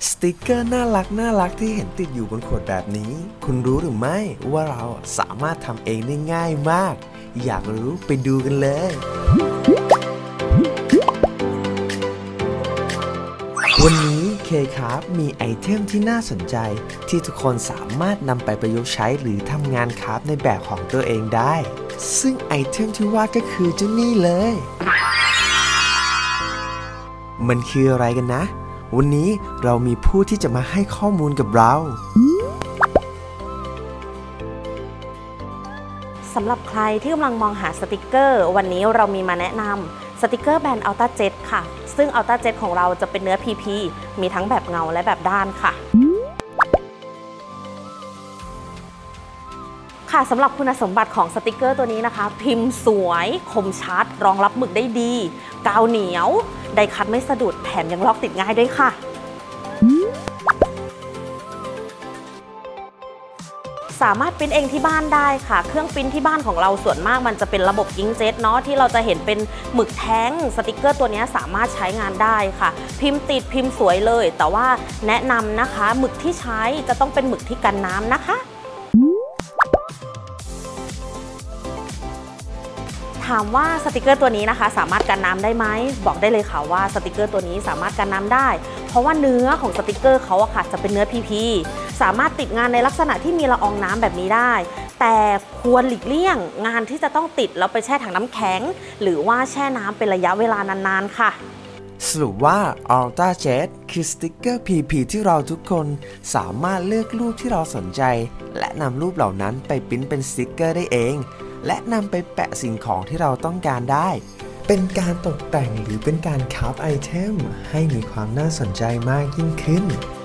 สติกเกอร์น่ารักที่เห็นติดอยู่บนขวดแบบนี้คุณรู้หรือไม่ว่าเราสามารถทำเองได้ง่ายมากอยากรู้ไปดูกันเลยวันนี้เคครับมีไอเทมที่น่าสนใจที่ทุกคนสามารถนำไปประยุกต์ใช้หรือทำงานครับในแบบของตัวเองได้ซึ่งไอเทมที่ว่าก็คือเจ้านี่เลยมันคืออะไรกันนะวันนี้เรามีผู้ที่จะมาให้ข้อมูลกับเราสำหรับใครที่กำลังมองหาสติกเกอร์วันนี้เรามีมาแนะนำสติกเกอร์แบรนด์ Ultra Jet ค่ะซึ่ง Ultra Jet ของเราจะเป็นเนื้อ PP มีทั้งแบบเงาและแบบด้านค่ะสำหรับคุณสมบัติของสติกเกอร์ตัวนี้นะคะพิมพ์สวยคมชัดรองรับหมึกได้ดีกาวเหนียวไดคัตไม่สะดุดแถมยังลอกติดง่ายด้วยค่ะสามารถปริ้นเองที่บ้านได้ค่ะเครื่องปริ้นที่บ้านของเราส่วนมากมันจะเป็นระบบอิงก์เจ็ตเนาะที่เราจะเห็นเป็นหมึกแท้งสติกเกอร์ตัวนี้สามารถใช้งานได้ค่ะพิมพ์ติดพิมพ์สวยเลยแต่ว่าแนะนำนะคะหมึกที่ใช้จะต้องเป็นหมึกที่กันน้ำนะคะถามว่าสติกเกอร์ตัวนี้นะคะสามารถกันน้ำได้ไหมบอกได้เลยค่ะว่าสติกเกอร์ตัวนี้สามารถกันน้ำได้เพราะว่าเนื้อของสติกเกอร์เขาค่ะจะเป็นเนื้อ PP สามารถติดงานในลักษณะที่มีละอองน้ำแบบนี้ได้แต่ควรหลีกเลี่ยงงานที่จะต้องติดแล้วไปแช่ถังน้ำแข็งหรือว่าแช่น้ำเป็นระยะเวลานานๆค่ะสรุปว่า Ultra Jet คือสติกเกอร์ PP ที่เราทุกคนสามารถเลือกรูปที่เราสนใจและนำรูปเหล่านั้นไปปริ้นเป็นสติกเกอร์ได้เองและนำไปแปะสิ่งของที่เราต้องการได้เป็นการตกแต่งหรือเป็นการคราฟไอเทมให้มีความน่าสนใจมากยิ่งขึ้น